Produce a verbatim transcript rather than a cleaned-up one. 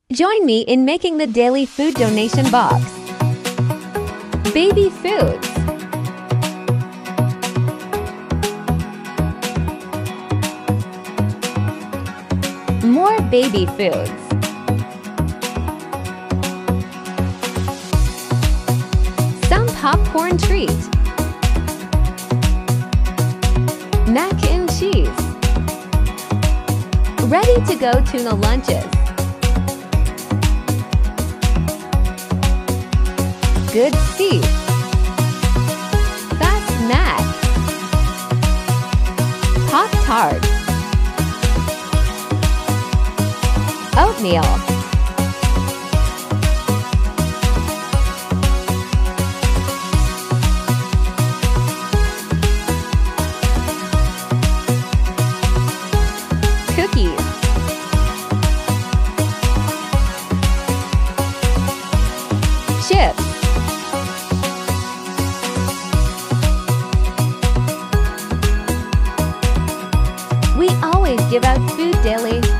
Join me in making the daily food donation box. Baby foods. More baby foods. Some popcorn treat. Mac and cheese. Ready to go tuna lunches. Good seat. Fast snack. Pop-Tart. Oatmeal. Cookies. Chips. We always give out food daily.